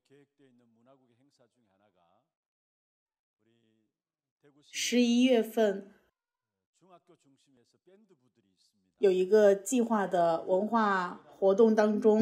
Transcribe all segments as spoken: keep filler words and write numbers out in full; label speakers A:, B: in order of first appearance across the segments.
A: 十一月份有一个计划的文化活动当中，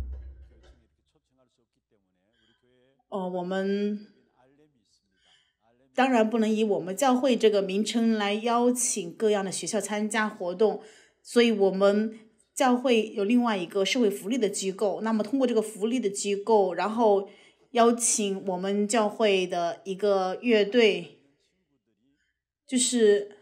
A: 呃，我们当然不能以我们教会这个名称来邀请各样的学校参加活动，所以我们教会有另外一个社会福利的机构，那么通过这个福利的机构，然后邀请我们教会的一个乐队，就是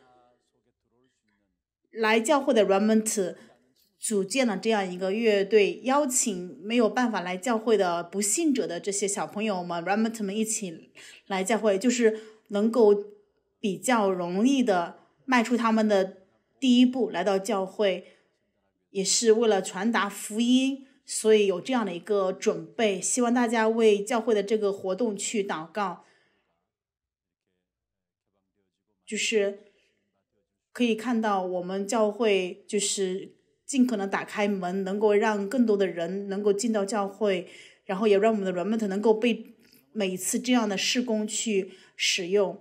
A: 来教会的 Remnant 组建了这样一个乐队，邀请没有办法来教会的不信者的这些小朋友们 Remnant 们一起来教会，就是能够比较容易的迈出他们的第一步来到教会，也是为了传达福音，所以有这样的一个准备，希望大家为教会的这个活动去祷告。就是可以看到我们教会就是尽可能打开门，能够让更多的人能够进到教会，然后也让我们的 Remnant 能够被每次这样的事工去使用。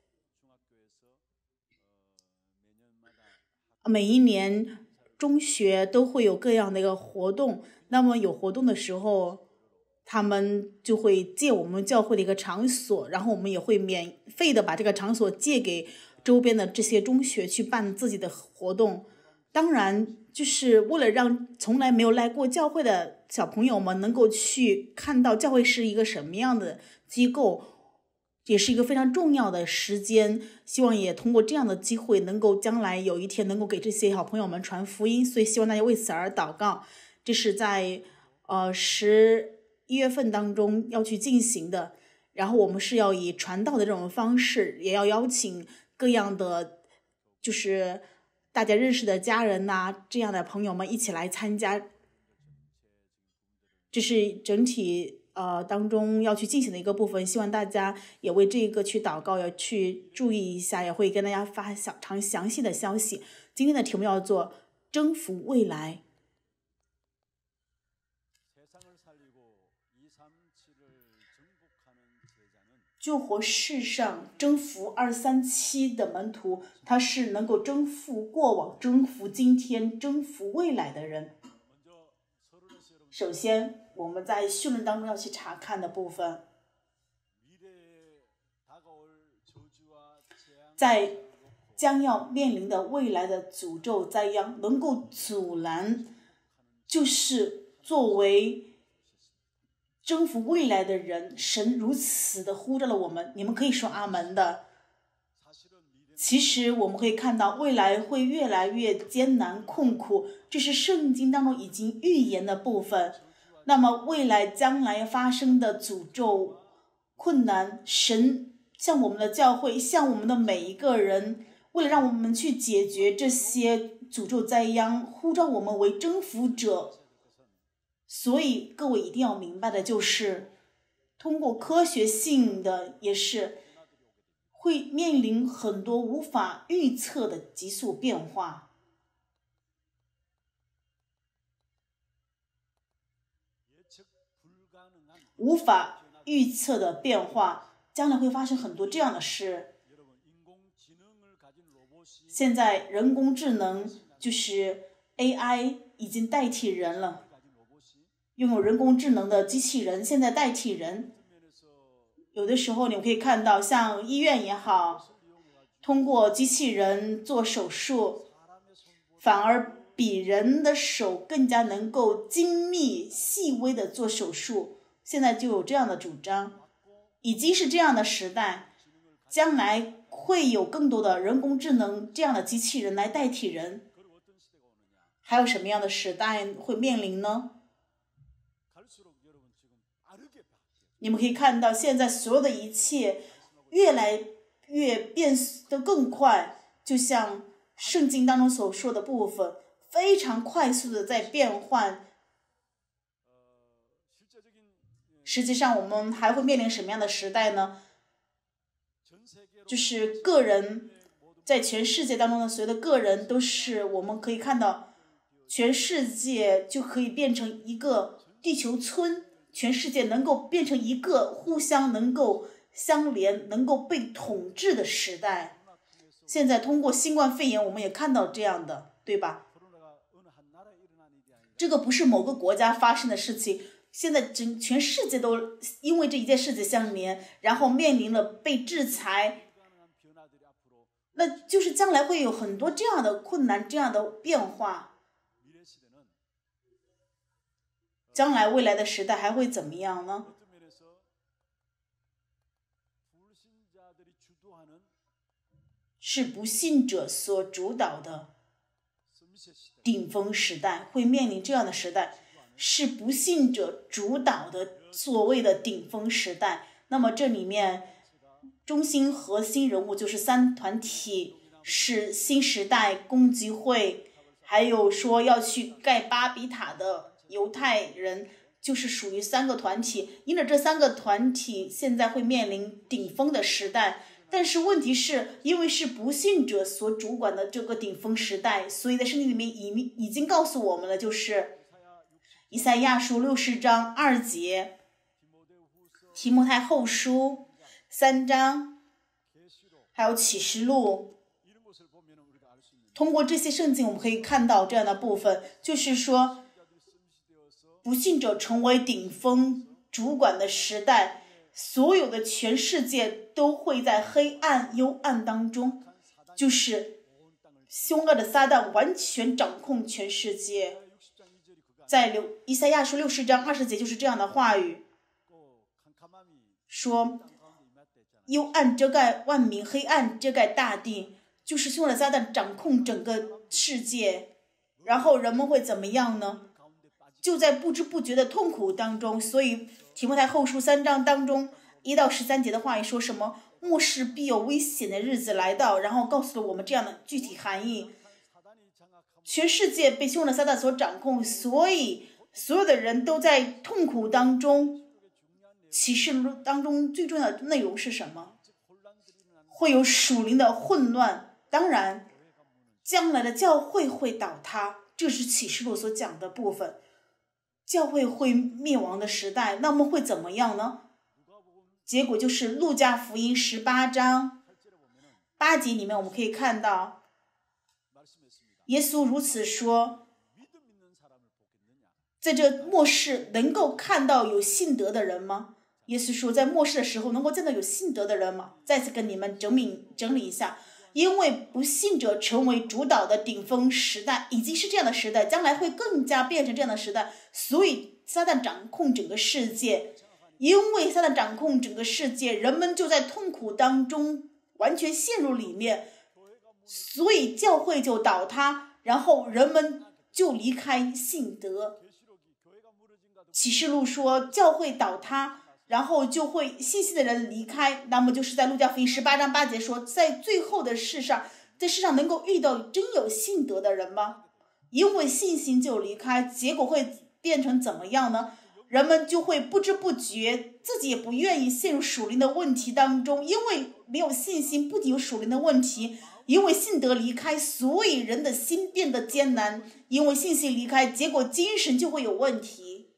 A: 每一年中学都会有各样的一个活动，那么有活动的时候，他们就会借我们教会的一个场所，然后我们也会免费的把这个场所借给周边的这些中学去办自己的活动。当然就是为了让从来没有来过教会的小朋友们能够去看到教会是一个什么样的机构，也是一个非常重要的时间，希望也通过这样的机会能够将来有一天能够给这些好朋友们传福音，所以希望大家为此而祷告。这是在呃十一月份当中要去进行的，然后我们是要以传道的这种方式，也要邀请各样的就是大家认识的家人呐、啊，这样的朋友们一起来参加，这是整体呃当中要去进行的一个部分，希望大家也为这个去祷告，要去注意一下，也会跟大家发详长详细的消息。今天的题目叫做征服未来。救活世上征服二三七的门徒，他是能够征服过往、征服今天、征服未来的人。首先我们在训练当中要去查看的部分，在将要面临的未来的诅咒灾殃能够阻拦，就是作为征服未来的人，神如此的呼召了我们，你们可以说阿门的。其实我们可以看到未来会越来越艰难困苦，这是圣经当中已经预言的部分。那么未来将来发生的诅咒困难，神向我们的教会，向我们的每一个人，为了让我们去解决这些诅咒灾殃，呼召我们为征服者。所以各位一定要明白的就是，通过科学性的也是会面临很多无法预测的急速变化。无法预测的变化，将来会发生很多这样的事。现在人工智能就是 A I 已经代替人了。拥有人工智能的机器人现在代替人，有的时候你们可以看到像医院也好，通过机器人做手术，反而比人的手更加能够精密细微的做手术，现在就有这样的主张，已经是这样的时代，将来会有更多的人工智能这样的机器人来代替人。还有什么样的时代会面临呢？你们可以看到现在所有的一切越来越变得更快，就像圣经当中所说的部分，非常快速的在变换。实际上我们还会面临什么样的时代呢？就是个人在全世界当中的所有的个人都是，我们可以看到全世界就可以变成一个地球村， 全世界能够变成一个互相能够相连、能够被统治的时代。现在通过新冠肺炎，我们也看到这样的，对吧？这个不是某个国家发生的事情，现在整全世界都因为这一件事情相连，然后面临了被制裁。那就是将来会有很多这样的困难，这样的变化。将来未来的时代还会怎么样呢？是不信者所主导的顶峰时代，会面临这样的时代，是不信者主导的所谓的顶峰时代。那么这里面中心核心人物就是三团体，是新时代共济会，还有说要去盖巴比塔的犹太人，就是属于三个团体。因着这三个团体现在会面临顶峰的时代，但是问题是因为是不信者所主管的这个顶峰时代，所以在圣经里面已已经告诉我们了，就是以赛亚书六十章二节，提摩太后书三章，还有启示录。通过这些圣经我们可以看到这样的部分，就是说不信者成为顶峰主管的时代，所有的全世界都会在黑暗幽暗当中，就是凶恶的撒旦完全掌控全世界。在以赛亚书六十章二十节就是这样的话语，说幽暗遮盖万民，黑暗遮盖大地，就是凶恶的撒旦掌控整个世界。然后人们会怎么样呢？就在不知不觉的痛苦当中。所以提摩太后书三章当中一到十三节的话语说什么？末世必有危险的日子来到，然后告诉了我们这样的具体含义。全世界被凶恶的撒旦所掌控，所以所有的人都在痛苦当中。启示录当中最重要的内容是什么？会有属灵的混乱，当然将来的教会会倒塌，这是启示录所讲的部分。教会会灭亡的时代，那么会怎么样呢？结果就是路加福音十八章八节里面我们可以看到，耶稣如此说，在这末世能够看到有信德的人吗？耶稣说在末世的时候能够见到有信德的人吗？再次跟你们整理整理一下，因为不信者成为主导的顶峰时代，已经是这样的时代，将来会更加变成这样的时代。所以撒旦掌控整个世界，因为撒旦掌控整个世界，人们就在痛苦当中完全陷入里面，所以教会就倒塌，然后人们就离开信德。启示录说教会倒塌，然后就会信心的人离开，那么就是在路加福音十八章八节说，在最后的世上，在世上能够遇到真有信德的人吗？因为信心就离开，结果会变成怎么样呢？人们就会不知不觉，自己也不愿意陷入属灵的问题当中，因为没有信心，不仅有属灵的问题，因为信德离开，所以人的心变得艰难，因为信心离开，结果精神就会有问题。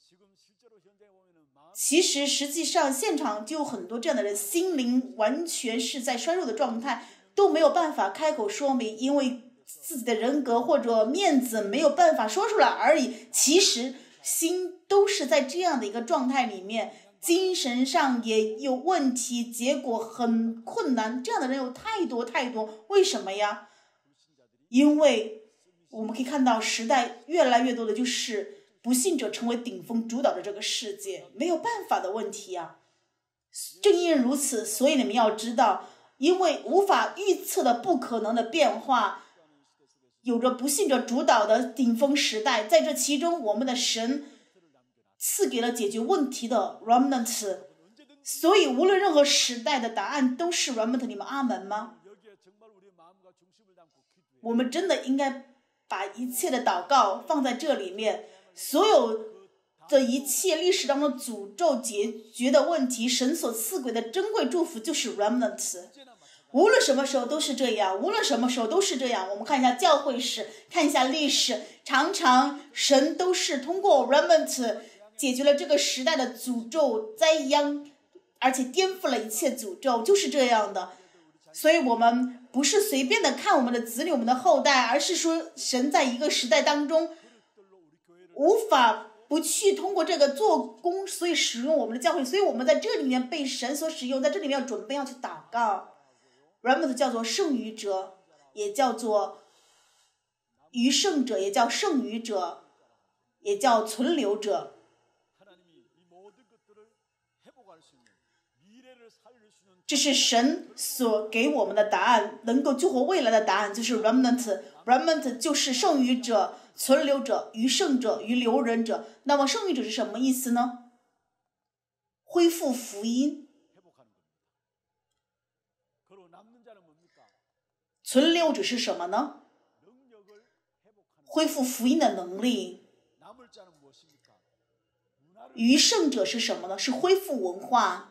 A: 其实实际上现场就有很多这样的人，心灵完全是在衰弱的状态，都没有办法开口说明，因为自己的人格或者面子没有办法说出来而已，其实心都是在这样的一个状态里面，精神上也有问题，结果很困难。这样的人有太多太多，为什么呀？因为我们可以看到时代越来越多的就是不信者成为顶峰主导着这个世界，没有办法的问题啊。正因如此，所以你们要知道，因为无法预测的不可能的变化，有着不信者主导的顶峰时代，在这其中我们的神赐给了解决问题的 remnant， 所以无论任何时代的答案都是 remnant， 你们阿门吗？我们真的应该把一切的祷告放在这里面，所有的一切历史当中诅咒解决的问题，神所赐给的珍贵祝福就是 remnant， 无论什么时候都是这样，无论什么时候都是这样。我们看一下教会史，看一下历史，常常神都是通过 remnant 解决了这个时代的诅咒灾殃，而且颠覆了一切诅咒，就是这样的。所以我们不是随便的看我们的子女、我们的后代，而是说神在一个时代当中无法不去通过这个做工，所以使用我们的教会，所以我们在这里面被神所使用，在这里面要准备要去祷告。Remnant 叫做剩余者，也叫做余剩者，也叫剩余者，也叫存留者。这是神所给我们的答案，能够救活未来的答案就是 remnant。remnant 就是剩余者、存留者、余剩者、余留人者。那么剩余者是什么意思呢？恢复福音。存留者是什么呢？恢复福音的能力。余剩者是什么呢？是恢复文化。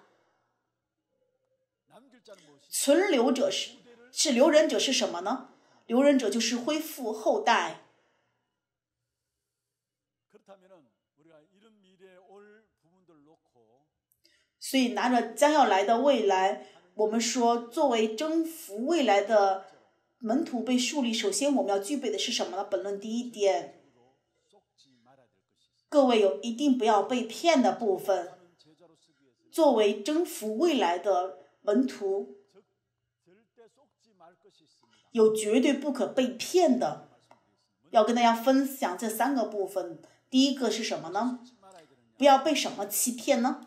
A: 存留者是是留人者是什么呢？留人者就是恢复后代。所以拿着将要来的未来，我们说作为征服未来的门徒被树立，首先我们要具备的是什么呢？本论第一点，各位有一定不要被骗的部分。作为征服未来的门徒，有绝对不可被骗的。要跟大家分享这三个部分。第一个是什么呢？不要被什么欺骗呢？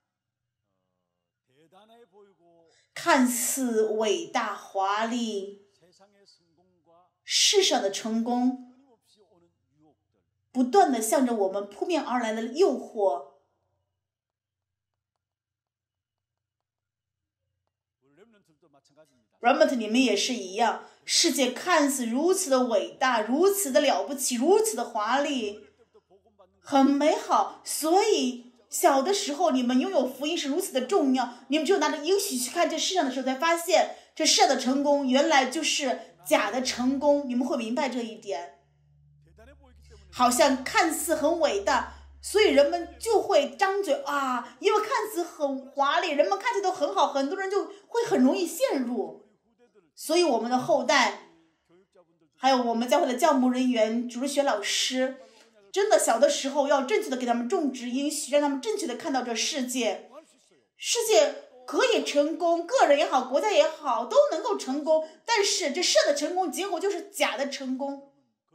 A: 看似伟大华丽，世上的成功不断的向着我们扑面而来的诱惑。Remnant 你们也是一样，世界看似如此的伟大，如此的了不起，如此的华丽，很美好。所以小的时候你们拥有福音是如此的重要，你们只有拿着应许去看这世上的时候，才发现这世上的成功原来就是假的成功。你们会明白这一点，好像看似很伟大，所以人们就会张嘴啊，因为看似很华丽，人们看起来都很好，很多人就会很容易陷入。所以我们的后代，还有我们教会的教牧人员、主日学老师，真的小的时候要正确的给他们种植应许，让他们正确的看到这世界，世界可以成功，个人也好，国家也好，都能够成功。但是这世的成功结果就是假的成功，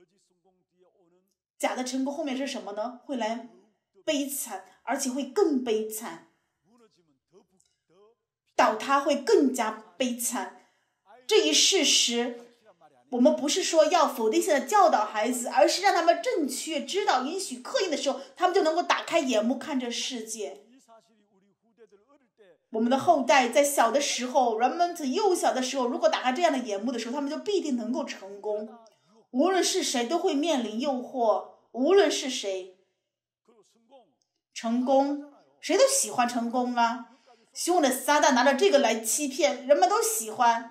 A: 假的成功后面是什么呢？会来悲惨，而且会更悲惨，倒塌会更加悲惨。这一事实，我们不是说要否定性的教导孩子，而是让他们正确知道应许刻印的时候，他们就能够打开眼目看这世界。我们的后代在小的时候，人们在幼小的时候，如果打开这样的眼目的时候，他们就必定能够成功。无论是谁都会面临诱惑，无论是谁，成功，谁都喜欢成功啊！凶恶的撒旦拿着这个来欺骗，人们都喜欢。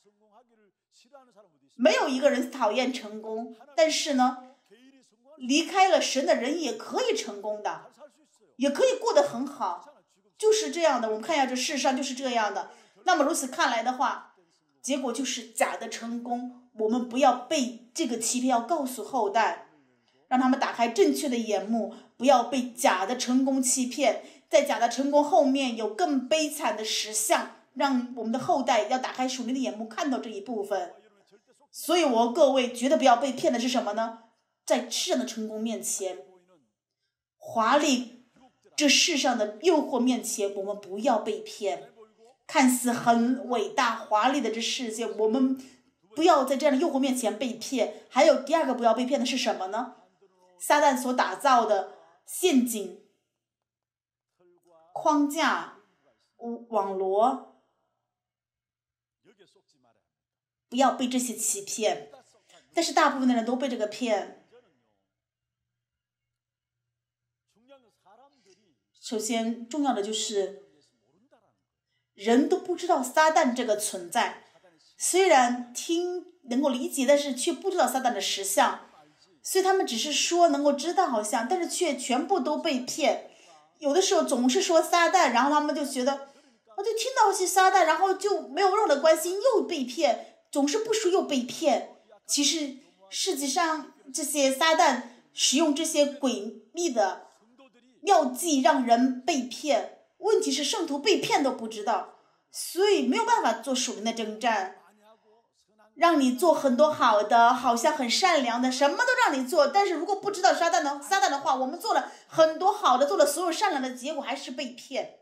A: 没有一个人讨厌成功，但是呢，离开了神的人也可以成功的，也可以过得很好，就是这样的。我们看一下这世上就是这样的。那么如此看来的话，结果就是假的成功。我们不要被这个欺骗，要告诉后代，让他们打开正确的眼目，不要被假的成功欺骗。在假的成功后面有更悲惨的实相，让我们的后代要打开属灵的眼目，看到这一部分。所以我各位绝对不要被骗的是什么呢？在世上的成功面前，华丽这世上的诱惑面前，我们不要被骗。看似很伟大华丽的这世界，我们不要在这样的诱惑面前被骗。还有第二个不要被骗的是什么呢？撒旦所打造的陷阱、框架、网罗，不要被这些欺骗。但是大部分的人都被这个骗。首先重要的就是人都不知道撒旦这个存在，虽然听能够理解，但是却不知道撒旦的实相。 所以他们只是说能够知道好像，但是却全部都被骗。有的时候总是说撒旦，然后他们就觉得，我就听到是撒旦，然后就没有任何的关心，又被骗，总是不说又被骗。其实实际上这些撒旦使用这些诡秘的药剂让人被骗，问题是圣徒被骗都不知道，所以没有办法做属灵的征战。让你做很多好的，好像很善良的，什么都让你做，但是如果不知道撒旦的撒旦的话，我们做了很多好的，做了所有善良的，结果还是被骗。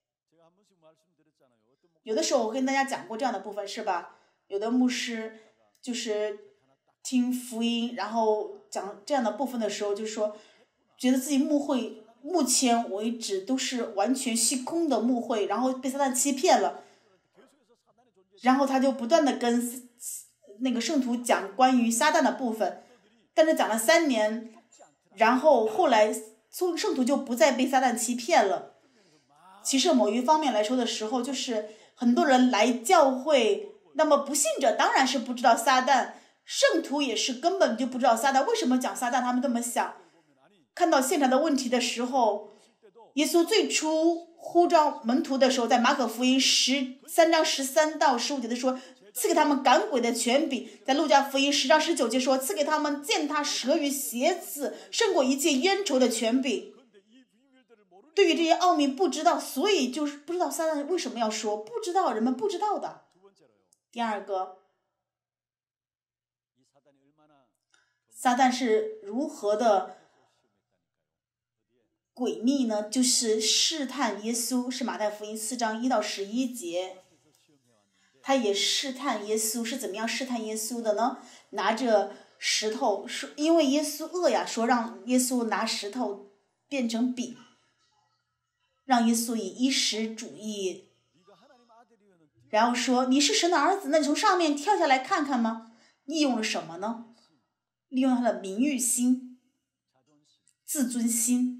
A: 有的时候我跟大家讲过这样的部分，是吧？有的牧师就是听福音，然后讲这样的部分的时候，就说觉得自己牧会目前为止都是完全虚空的牧会，然后被撒旦欺骗了，然后他就不断的跟那个圣徒讲关于撒旦的部分，但是讲了三年，然后后来圣徒就不再被撒旦欺骗了。其实某一方面来说的时候，就是很多人来教会，那么不信者当然是不知道撒旦，圣徒也是根本就不知道撒旦。为什么讲撒旦？他们这么想。看到现场的问题的时候，耶稣最初呼召门徒的时候，在马可福音十三章十三到十五节的说，赐给他们赶鬼的权柄；在路加福音十章十九节说，赐给他们践踏蛇与蝎子，胜过一切冤仇的权柄。对于这些奥秘不知道，所以就是不知道撒旦为什么要说，不知道人们不知道的。第二个，撒旦是如何的诡秘呢？就是试探耶稣，是马太福音四章一到十一节。他也试探耶稣，是怎么样试探耶稣的呢？拿着石头说，因为耶稣饿呀，说让耶稣拿石头变成饼，让耶稣以衣食主义，然后说你是神的儿子，那你从上面跳下来看看吗？利用了什么呢？利用他的名誉心、自尊心。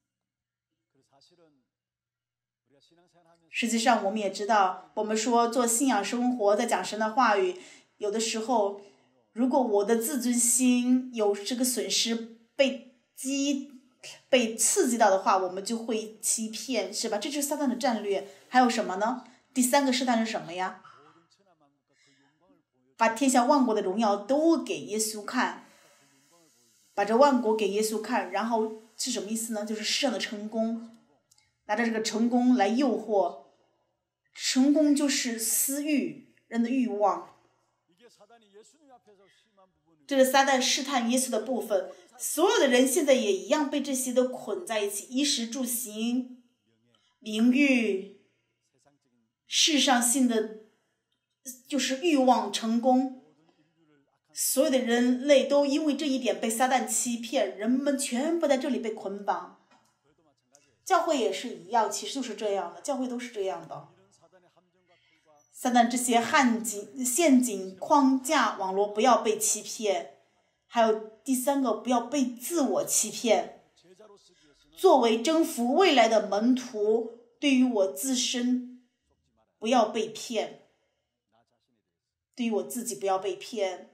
A: 实际上我们也知道，我们说做信仰生活，在讲神的话语，有的时候如果我的自尊心有这个损失被激被刺激到的话，我们就会欺骗，是吧？这就是撒旦的战略。还有什么呢？第三个试探是什么呀？把天下万国的荣耀都给耶稣看，把这万国给耶稣看，然后是什么意思呢？就是世上的成功，拿着这个成功来诱惑。成功就是私欲，人的欲望。这是撒旦试探耶稣的部分。所有的人现在也一样被这些都捆在一起，衣食住行、名誉、世上性的就是欲望、成功。所有的人类都因为这一点被撒旦欺骗，人们全部在这里被捆绑。教会也是一样，其实就是这样的，教会都是这样的。撒旦这些陷阱、陷阱、框架、网络不要被欺骗。还有第三个，不要被自我欺骗。作为征服未来的门徒，对于我自身不要被骗，对于我自己不要被骗。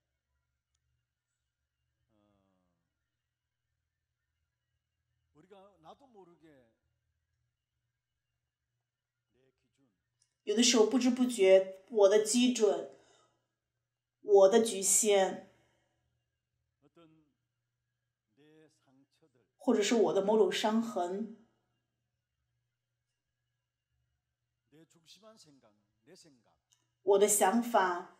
A: 有的时候不知不觉，我的基准，我的局限，或者是我的某种伤痕，我的想法，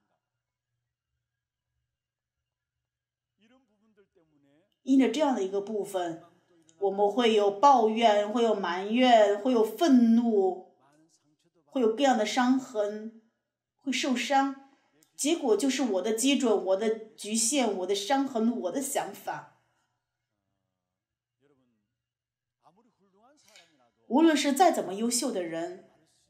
A: 因着这样的一个部分，我们会有抱怨，会有埋怨，会有愤怒，会有各样的伤痕，会受伤。结果就是我的基准，我的局限，我的伤痕，我的想法。无论是再怎么优秀的人，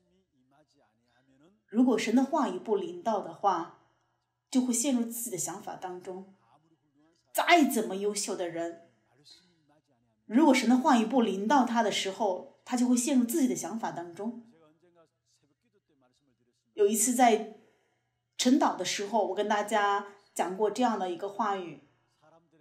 A: 如果神的话语不临到的话，就会陷入自己的想法当中。再怎么优秀的人，如果神的话语不临到他的时候，他就会陷入自己的想法当中。有一次在晨祷的时候，我跟大家讲过这样的一个话语，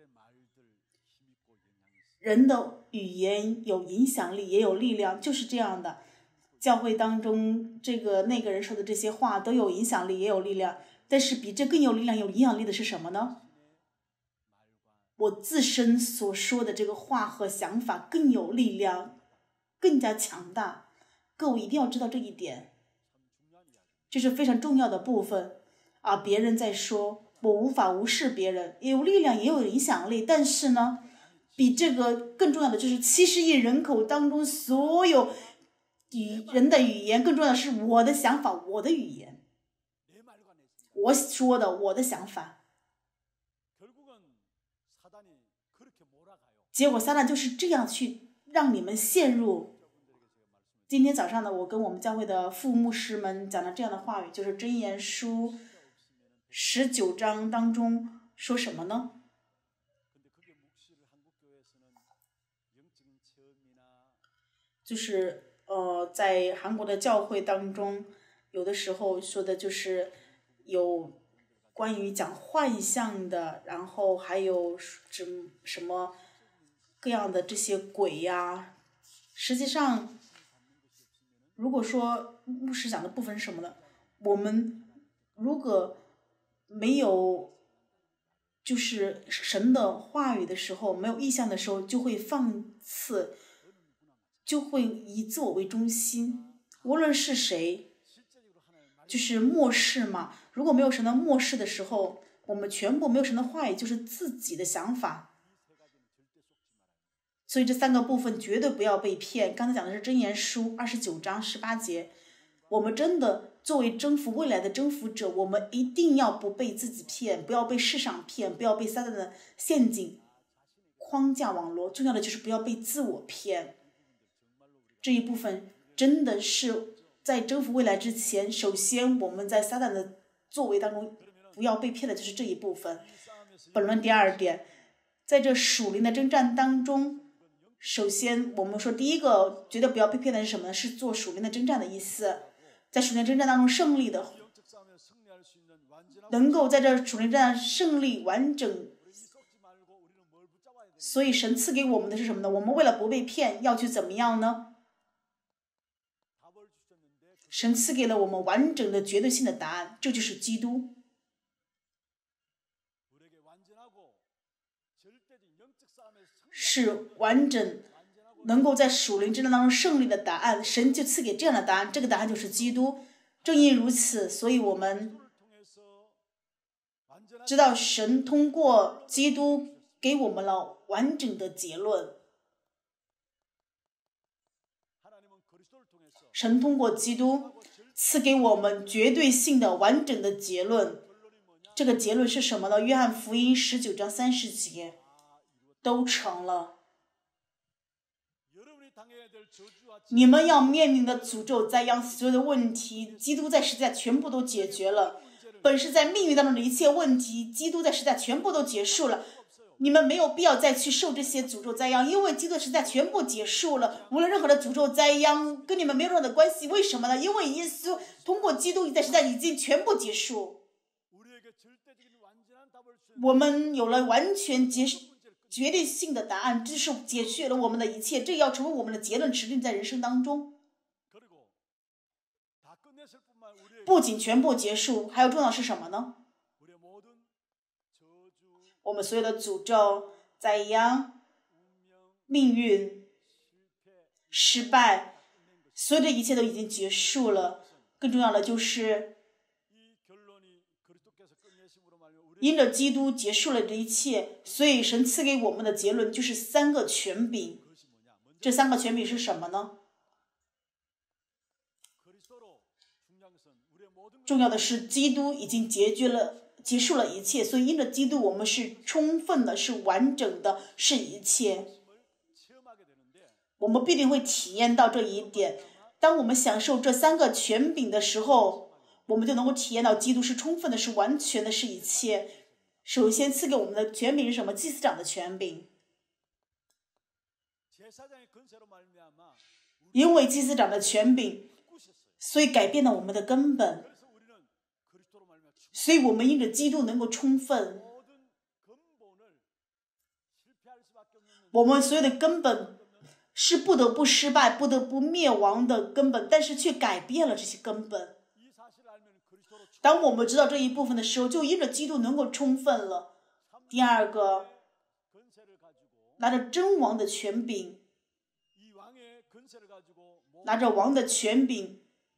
A: 人的语言有影响力，也有力量，就是这样的。教会当中这个那个人说的这些话都有影响力，也有力量，但是比这更有力量、有影响力的是什么呢？我自身所说的这个话和想法更有力量，更加强大。各位一定要知道这一点，这是非常重要的部分啊！别人在说，我无法无视别人，也有力量，也有影响力，但是呢，比这个更重要的就是七十亿人口当中所有语人的语言，更重要的是我的想法，我的语言，我说的，我的想法。结果撒旦就是这样去让你们陷入。今天早上呢，我跟我们教会的副牧师们讲了这样的话语，就是箴言书十九章当中说什么呢？就是呃，在韩国的教会当中，有的时候说的就是有关于讲幻象的，然后还有什什么各样的这些鬼呀。实际上，如果说牧师讲的部分是什么呢？我们如果没有就是神的话语的时候，没有意象的时候，就会放肆，就会以自我为中心。无论是谁，就是末世嘛。如果没有神的末世的时候，我们全部没有神的话语，就是自己的想法。所以这三个部分绝对不要被骗。刚才讲的是箴言书二十九章十八节，我们真的作为征服未来的征服者，我们一定要不被自己骗，不要被世上骗，不要被撒旦的陷阱框架网络，重要的就是不要被自我骗。这一部分真的是在征服未来之前，首先我们在撒旦的作为当中不要被骗的就是这一部分。本论第二点，在这属灵的征战当中，首先我们说第一个绝对不要被骗的是什么呢？是做属灵的征战的意思。在属灵征战当中胜利的，能够在这属灵征战胜利完整。所以神赐给我们的是什么呢？我们为了不被骗，要去怎么样呢？神赐给了我们完整的绝对性的答案，这就是基督。是完整能够在属灵征战当中胜利的答案，神就赐给这样的答案，这个答案就是基督。正因如此，所以我们知道神通过基督给我们了完整的结论。神通过基督赐给我们绝对性的完整的结论。这个结论是什么呢？约翰福音十九章三十节，都成了。你们要面临的诅咒灾殃所有的问题，基督在十字架全部都解决了。本是在命运当中的一切问题，基督在十字架全部都结束了。你们没有必要再去受这些诅咒灾殃，因为基督的十字架全部结束了。无论任何的诅咒灾殃跟你们没有任何的关系。为什么呢？因为耶稣通过基督在十字架已经全部结束。我们有了完全结束决定性的答案，这是解决了我们的一切，这要成为我们的结论，持定在人生当中。不仅全部结束，还有重要的是什么呢？我们所有的诅咒、灾殃、命运、失败，所有的一切都已经结束了。更重要的就是因着基督结束了这一切，所以神赐给我们的结论就是三个权柄。这三个权柄是什么呢？重要的是基督已经解决了结束了一切，所以因着基督我们是充分的，是完整的，是一切。我们必定会体验到这一点。当我们享受这三个权柄的时候，我们就能够体验到基督是充分的，是完全的，是一切。首先赐给我们的权柄是什么？祭司长的权柄。因为祭司长的权柄，所以改变了我们的根本。所以我们因着基督能够充分。 我们所有的根本是不得不失败、不得不灭亡的根本，但是却改变了这些根本。当我们知道这一部分的时候，就因着基督能够充分了。第二个，拿着真王的权柄，拿着王的权柄，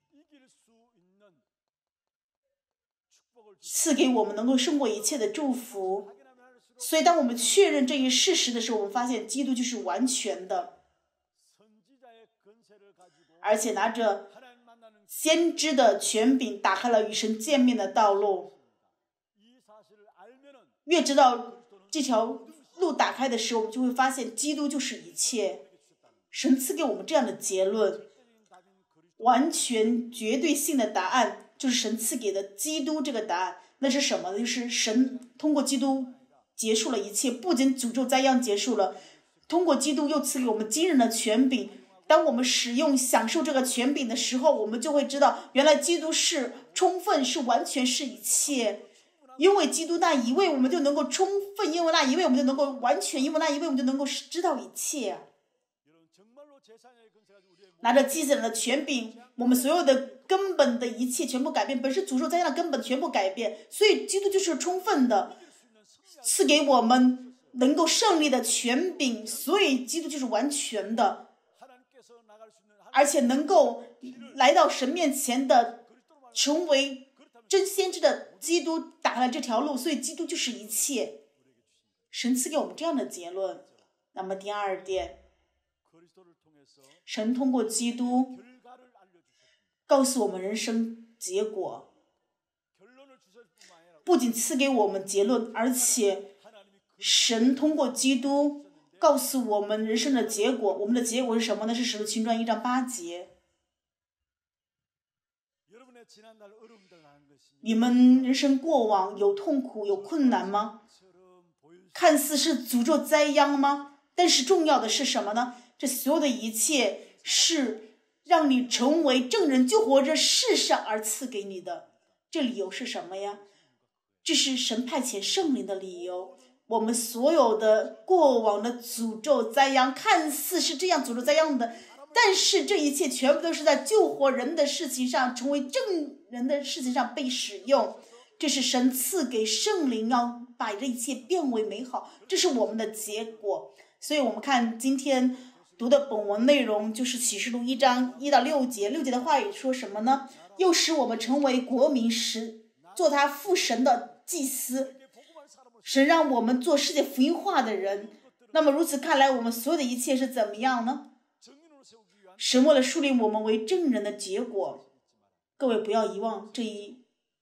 A: 赐给我们能够胜过一切的祝福。所以当我们确认这一事实的时候，我们发现基督就是完全的，而且拿着先知的权柄打开了与神见面的道路。越知道这条路打开的时候，我们就会发现基督就是一切。神赐给我们这样的结论，完全绝对性的答案就是神赐给的基督这个答案。那是什么呢？就是神通过基督结束了一切，不仅诅咒灾殃结束了，通过基督又赐给我们惊人的权柄。当我们使用享受这个权柄的时候，我们就会知道原来基督是充分，是完全，是一切。因为基督那一位我们就能够充分，因为那一位我们就能够完全，因为那一位我们就能够知道一切。拿着祭司长的权柄，我们所有的根本的一切全部改变，本是诅咒灾殃的根本全部改变。所以基督就是充分的赐给我们能够胜利的权柄，所以基督就是完全的，而且能够来到神面前的，成为真先知的基督打开了这条路，所以基督就是一切。神赐给我们这样的结论。那么第二点，神通过基督告诉我们人生结果，不仅赐给我们结论，而且神通过基督告诉我们人生的结果。我们的结果是什么呢？是使徒行传一章八节。你们人生过往有痛苦有困难吗？看似是诅咒灾殃吗？但是重要的是什么呢？这所有的一切是让你成为证人，就活着世上而赐给你的。这理由是什么呀？这是神派遣圣灵的理由。我们所有的过往的诅咒灾殃看似是这样诅咒灾殃的，但是这一切全部都是在救活人的事情上，成为证人的事情上被使用。这是神赐给圣灵，要把这一切变为美好，这是我们的结果。所以我们看今天读的本文内容，就是启示录一章一到六节。六节的话语说什么呢？又使我们成为国民，时做他父神的祭司。神让我们做世界福音化的人。那么如此看来，我们所有的一切是怎么样呢？神为了树立我们为证人的结果。各位不要遗忘这一。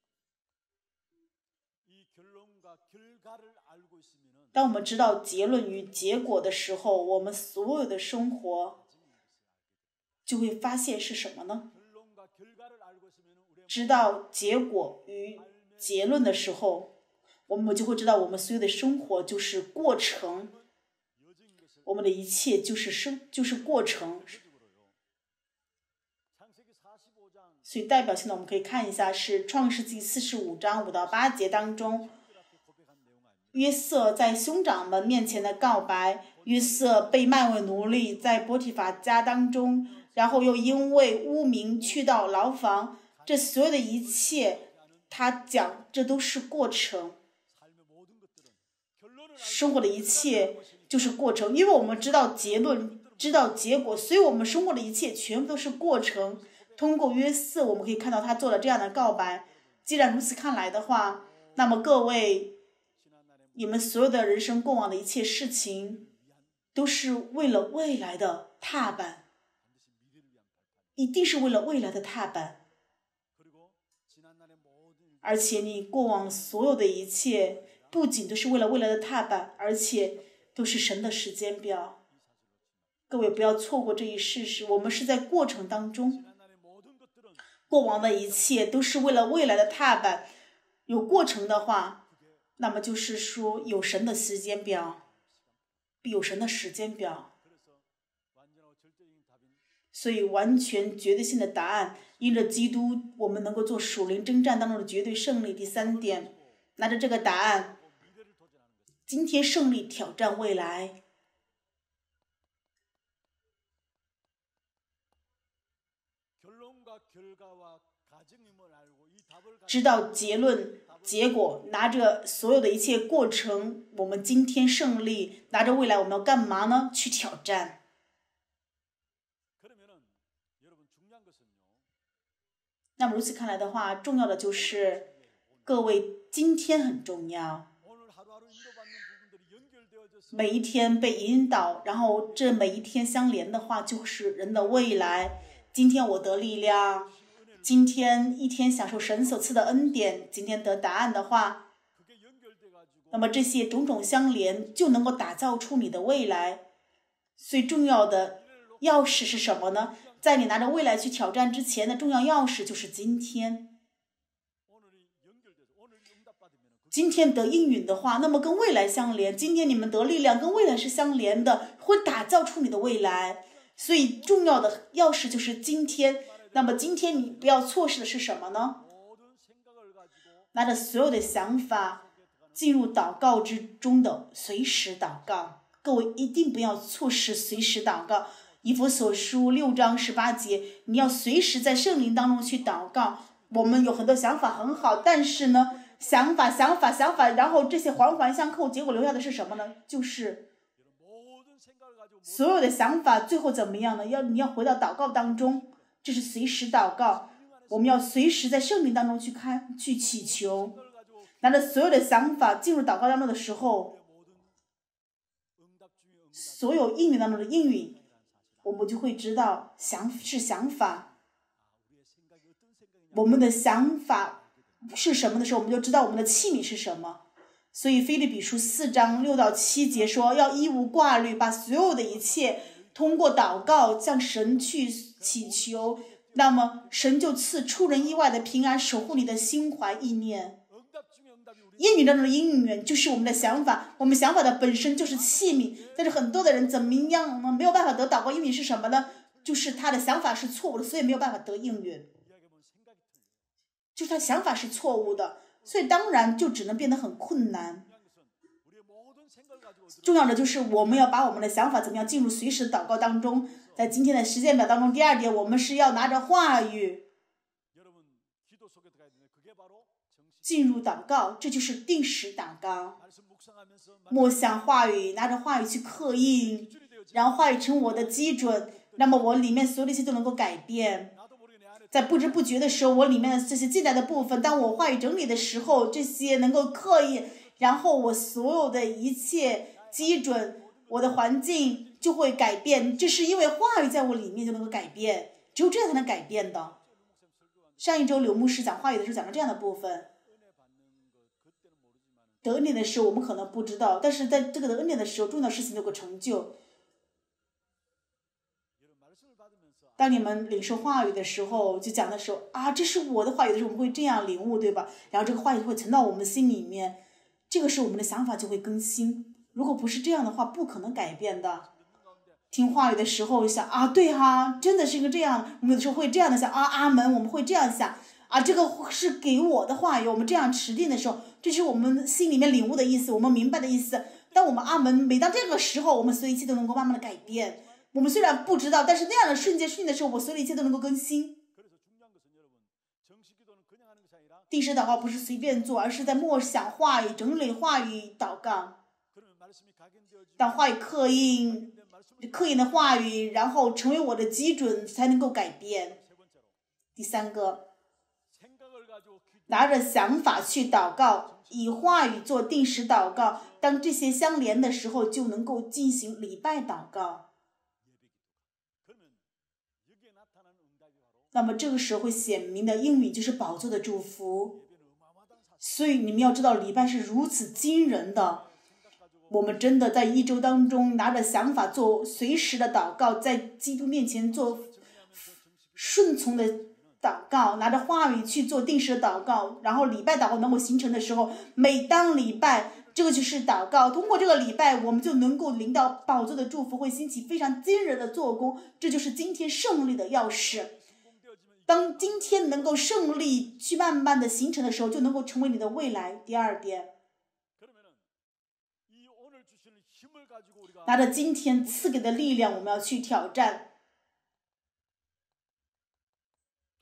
A: 当我们知道结论与结果的时候，我们所有的生活就会发现是什么呢？知道结果与结论的时候，我们就会知道我们所有的生活就是过程，我们的一切就是生就是过程。所以代表性的我们可以看一下，是创世纪四十五章五到八节当中，约瑟在兄长们面前的告白。约瑟被卖为奴隶，在波提法家当中，然后又因为污名去到牢房。这所有的一切，他讲这都是过程，生活的一切就是过程。因为我们知道结论，知道结果，所以我们生活的一切全部都是过程。通过约瑟，我们可以看到他做了这样的告白。既然如此看来的话，那么各位，你们所有的人生过往的一切事情，都是为了未来的踏板，一定是为了未来的踏板。而且你过往所有的一切，不仅都是为了未来的踏板，而且都是神的时间表。各位不要错过这一事实，我们是在过程当中，过往的一切都是为了未来的踏板。有过程的话，那么就是说有神的时间表，有神的时间表。所以完全绝对性的答案，因着基督，我们能够做属灵征战当中的绝对胜利。第三点，拿着这个答案，今天胜利挑战未来。 知道结论、结果，拿着所有的一切过程，我们今天胜利，拿着未来我们要干嘛呢？去挑战。那么如此看来的话，重要的就是各位今天很重要。每一天被引导，然后这每一天相连的话，就是人的未来。今天我得力量，今天一天享受神所赐的恩典，今天得答案的话，那么这些种种相连就能够打造出你的未来。最重要的钥匙是什么呢？在你拿着未来去挑战之前的重要钥匙就是今天。今天得应允的话，那么跟未来相连。今天你们得力量，跟未来是相连的，会打造出你的未来。所以重要的钥匙就是今天。那么今天你不要错失的是什么呢？拿着所有的想法进入祷告之中的随时祷告。各位一定不要错失随时祷告。以弗所书六章十八节，你要随时在圣灵当中去祷告。我们有很多想法很好，但是呢，想法想法想法，然后这些环环相扣，结果留下的是什么呢？就是所有的想法最后怎么样呢？要你要回到祷告当中，这是随时祷告。我们要随时在圣灵当中去看去祈求，拿着所有的想法进入祷告当中的时候，所有应允当中的应允，我们就会知道想是想法，我们的想法是什么的时候，我们就知道我们的器皿是什么。所以腓立比书四章六到七节说，要一无挂虑，把所有的一切通过祷告向神去祈求，那么神就赐出人意外的平安，守护你的心怀意念。应允当中的应允就是我们的想法，我们想法的本身就是器皿，但是很多的人怎么样呢？没有办法得祷告应允是什么呢？就是他的想法是错误的，所以没有办法得应允，就是他想法是错误的，所以当然就只能变得很困难。重要的就是我们要把我们的想法怎么样进入随时的祷告当中。在今天的时间表当中，第二点，我们是要拿着话语进入祷告，这就是定时祷告。默想话语，拿着话语去刻印，然后话语成我的基准，那么我里面所有的一切都能够改变。在不知不觉的时候，我里面的这些进来的部分，当我话语整理的时候，这些能够刻印，然后我所有的一切基准，我的环境就会改变。这是因为话语在我里面就能够改变，只有这样才能改变的。上一周柳牧师讲话语的时候讲了这样的部分，得恩典的时候我们可能不知道，但是在这个得恩典的时候，重要的事情能够成就。当你们领受话语的时候，就讲的时候啊，这是我的话语的时候，我们会这样领悟，对吧？然后这个话语会存到我们心里面，这个时候我们的想法就会更新。如果不是这样的话，不可能改变的。听话语的时候想啊，对哈，真的是一个这样，我们有的时候会这样的想啊，阿门，我们会这样想啊，这个是给我的话语，我们这样持定的时候，这是我们心里面领悟的意思，我们明白的意思。当我们阿门，每当这个时候，我们所有一切都能够慢慢的改变。我们虽然不知道，但是那样的瞬间瞬间的时候，我所有的一切都能够更新。定时祷告不是随便做，而是在默想话语、整理话语祷告。当话语刻印、刻印的话语，然后成为我的基准，才能够改变。第三个，拿着想法去祷告，以话语做定时祷告。当这些相连的时候，就能够进行礼拜祷告。那么这个时候会显明的应允就是宝座的祝福。所以你们要知道，礼拜是如此惊人的。我们真的在一周当中拿着想法做随时的祷告，在基督面前做顺从的祷告，拿着话语去做定时的祷告，然后礼拜祷告能够形成的时候，每当礼拜，这个就是祷告。通过这个礼拜，我们就能够领到宝座的祝福，会兴起非常惊人的做工。这就是今天胜利的钥匙。当今天能够胜利去慢慢的形成的时候，就能够成为你的未来。第二点，拿着今天赐给的力量，我们要去挑战。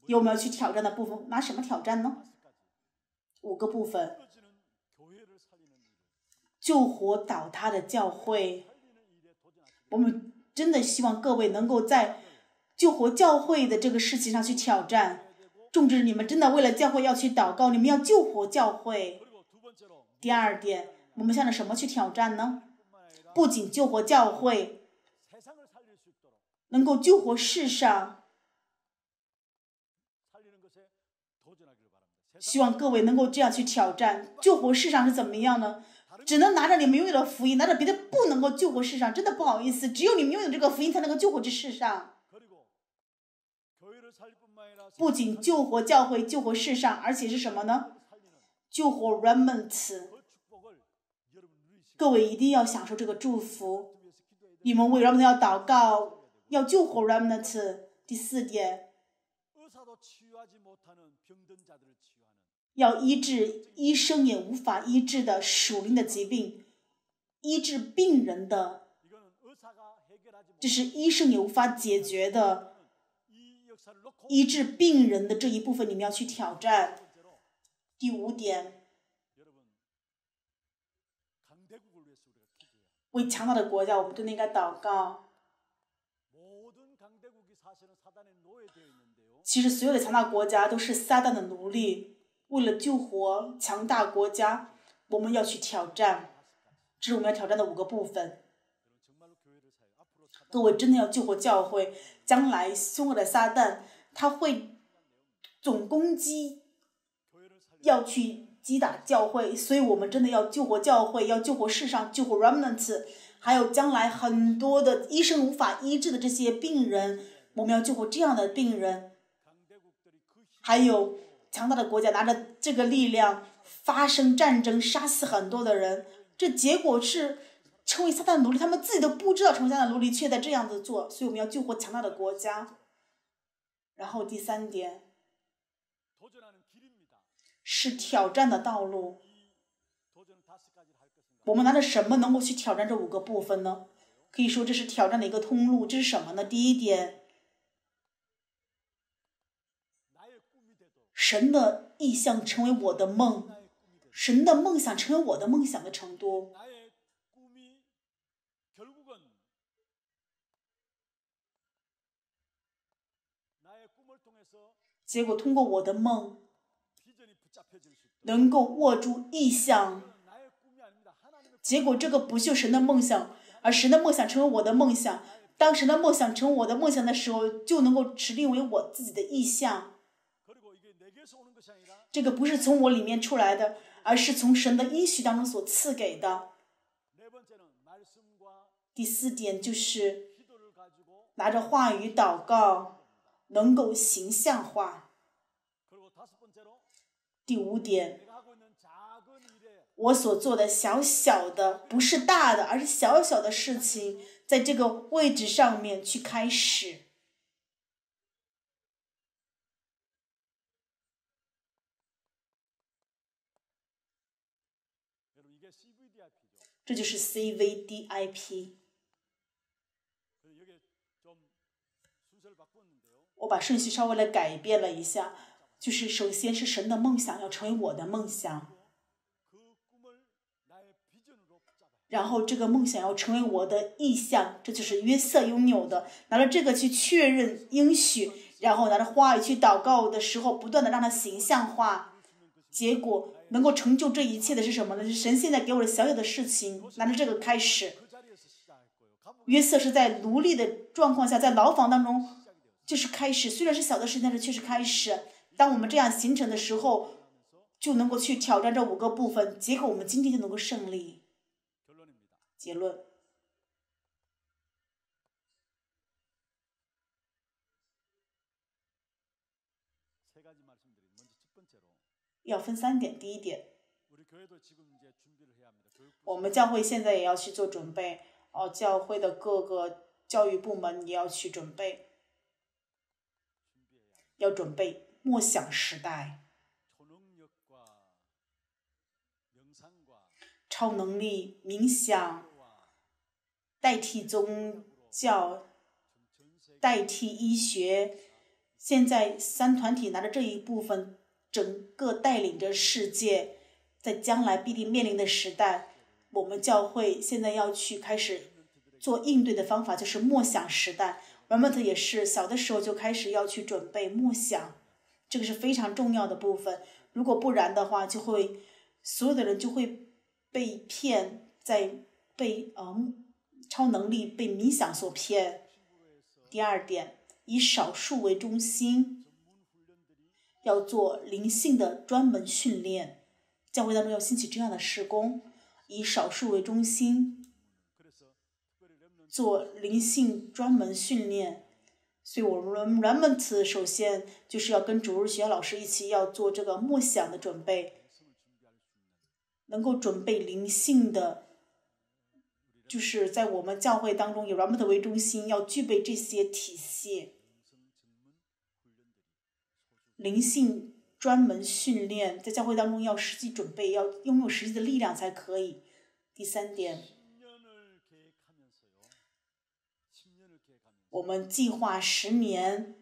A: 有没有去挑战的部分？拿什么挑战呢？五个部分：救活倒塌的教会。我们真的希望各位能够在救活教会的这个事情上去挑战。众志，你们真的为了教会要去祷告，你们要救活教会。第二点，我们向着什么去挑战呢？不仅救活教会，能够救活世上。希望各位能够这样去挑战。救活世上是怎么样呢？只能拿着你们拥有的福音，拿着别的不能够救活世上，真的不好意思，只有你们拥有这个福音才能够救活这世上。不仅救活教会，救活世上，而且是什么呢？救活 remnant。 各位一定要享受这个祝福。你们为 remnant 要祷告，要救活 remnant。 第四点，要医治医生也无法医治的属灵的疾病，医治病人的，这是医生也无法解决的，医治病人的这一部分你们要去挑战。第五点，为强大的国家，我们真的应该祷告。其实所有的强大国家都是撒旦的奴隶。为了救活强大国家，我们要去挑战，这是我们要挑战的五个部分。各位真的要救活教会，将来凶恶的撒旦他会总攻击，要去击打教会，所以我们真的要救活教会，要救活世上，救活 remnant， 还有将来很多的医生无法医治的这些病人，我们要救活这样的病人。还有强大的国家拿着这个力量发生战争，杀死很多的人，这结果是成为撒旦的奴隶，他们自己都不知道成为撒旦的奴隶，却在这样子做。所以我们要救活强大的国家。然后第三点是挑战的道路。我们拿着什么能够去挑战这五个部分呢？可以说这是挑战的一个通路。这是什么呢？第一点，神的意象成为我的梦，神的梦想成为我的梦想的程度。结果通过我的梦能够握住意象，结果这个不是神的梦想，而神的梦想成为我的梦想。当神的梦想成为我的梦想的时候，就能够指定为我自己的意象。这个不是从我里面出来的，而是从神的应许当中所赐给的。第四点就是拿着话语祷告，能够形象化。第五点，我所做的小小的，不是大的，而是小小的事情，在这个位置上面去开始。这就是 C V D I P。 我把顺序稍微的改变了一下，就是首先是神的梦想要成为我的梦想，然后这个梦想要成为我的意象，这就是约瑟拥有的。拿着这个去确认应许，然后拿着话语去祷告的时候，不断的让它形象化。结果能够成就这一切的是什么呢？是神现在给我的小小的事情，拿着这个开始。约瑟是在奴隶的状况下，在牢房当中就是开始，虽然是小的事情，但是却是开始。当我们这样形成的时候，就能够去挑战这五个部分，结果我们今天就能够胜利。结论，要分三点。第一点，我们教会现在也要去做准备，哦，教会的各个教育部门也要去准备，要准备默想时代，超能力、冥想，代替宗教，代替医学， 现在三团体拿着这一部分，整个带领着世界，在将来必定面临的时代，我们教会现在要去开始做应对的方法，就是默想时代。Ramat 也是小的时候就开始要去准备默想，这个是非常重要的部分。如果不然的话，就会所有的人就会被骗，在被呃超能力、被冥想所骗。第二点，以少数为中心，要做灵性的专门训练。教会当中要兴起这样的事工，以少数为中心，做灵性专门训练。所以我们 Ramat 首先就是要跟主日学老师一起要做这个默想的准备，能够准备灵性的，就是在我们教会当中以 Ramat 为中心，要具备这些体系。灵性专门训练在教会当中要实际准备，要拥有实际的力量才可以。第三点，我们计划十年，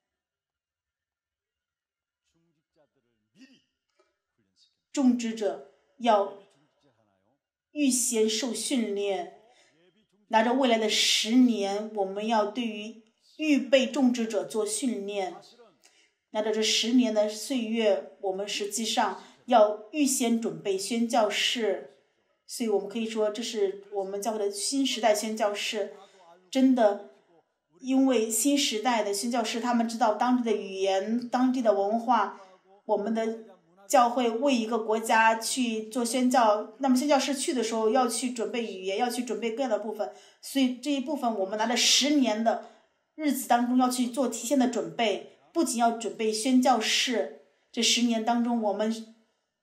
A: 种植者要预先受训练，拿着未来的十年，我们要对于预备种植者做训练。拿着这十年的岁月，我们实际上要预先准备宣教士，所以我们可以说这是我们教会的新时代宣教士。真的，因为新时代的宣教士他们知道当地的语言、当地的文化，我们的教会为一个国家去做宣教，那么宣教士去的时候要去准备语言，要去准备各样的部分，所以这一部分我们拿着十年的日子当中要去做提前的准备，不仅要准备宣教士，这十年当中我们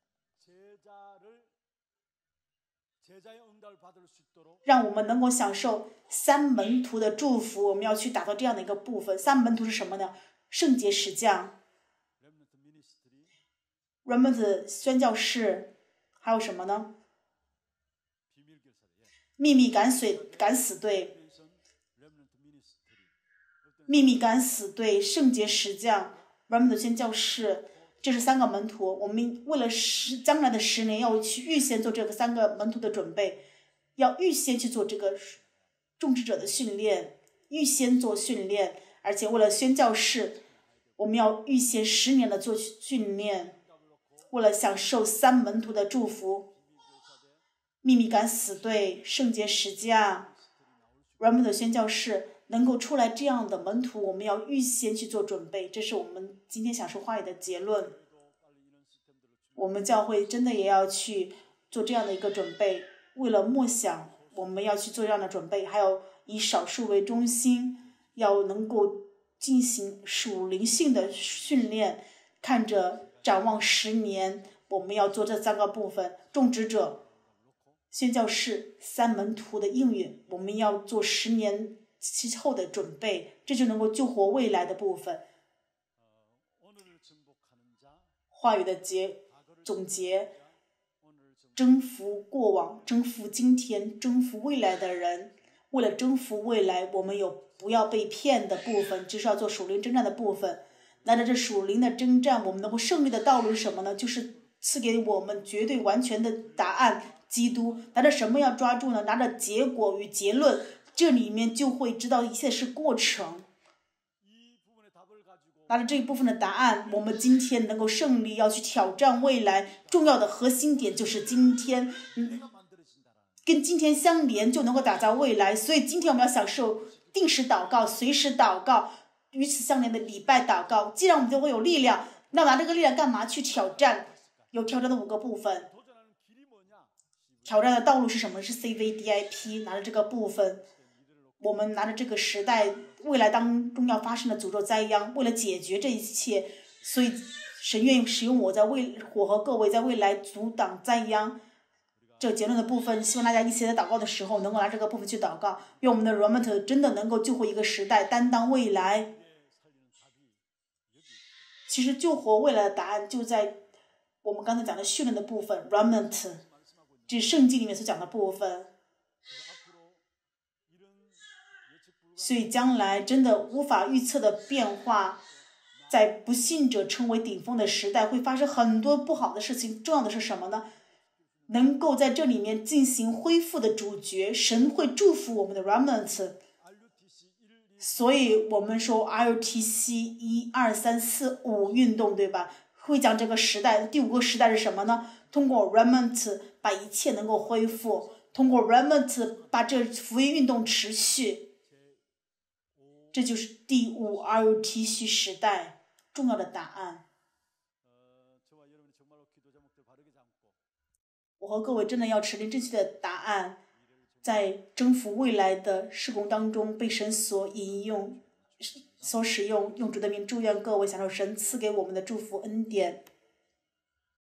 A: 让我们能够享受三门徒的祝福，我们要去达到这样的一个部分。三门徒是什么呢？圣洁使匠、Ramat 宣教士，还有什么呢？秘密敢死敢死队、秘密敢死队、圣洁使匠、Ramat 宣教士，这是三个门徒。我们为了十将来的十年，要去预先做这个三个门徒的准备，要预先去做这个种植者的训练，预先做训练，而且为了宣教士，我们要预先十年的做训练。为了享受三门徒的祝福，秘密敢死队、圣洁使匠、Ramat 宣教士能够出来这样的门徒，我们要预先去做准备。这是我们今天享受话语的结论。我们教会真的也要去做这样的一个准备，为了默想，我们要去做这样的准备，还有以少数为中心，要能够进行属灵性的训练，看着展望十年，我们要做这三个部分：种植者、宣教士、三门徒的应允，我们要做十年其后的准备，这就能够救活未来的部分。话语的结总结：征服过往，征服今天，征服未来的人。为了征服未来，我们有不要被骗的部分，就是要做属灵征战的部分。拿着这属灵的征战，我们能够胜利的道路是什么呢？就是赐给我们绝对完全的答案，基督。拿着什么要抓住呢？拿着结果与结论，这里面就会知道一切是过程。拿着这一部分的答案，我们今天能够胜利，要去挑战未来。重要的核心点就是今天，嗯，跟今天相连，就能够打造未来。所以今天我们要享受定时祷告、随时祷告。与此相连的礼拜祷告，既然我们就会有力量，那拿这个力量干嘛？去挑战。有挑战的五个部分。挑战的道路是什么？是 C V D I P。拿着这个部分，我们拿着这个时代未来当中要发生的诅咒灾殃，为了解决这一切，所以神愿意使用我在未我和各位在未来阻挡灾殃。这个结论的部分，希望大家一起在祷告的时候能够拿这个部分去祷告，愿我们的 Ramat 真的能够救活一个时代，担当未来。其实救活未来的答案就在我们刚才讲的训练的部分 Ramat， 这是圣经里面所讲的部分。所以将来真的无法预测的变化， 在不信者成为顶峰的时代，会发生很多不好的事情。重要的是什么呢？能够在这里面进行恢复的主角，神会祝福我们的 remnants。所以我们说 R T C 一二三四五运动，对吧？会讲这个时代，第五个时代是什么呢？通过 remnants 把一切能够恢复，通过 remnants 把这福音运动持续。这就是第五 R T C 时代重要的答案。我和各位真的要持定正确的答案，在征服未来的事工当中被神所引用、所使用，用主的名祝愿各位享受神赐给我们的祝福恩典。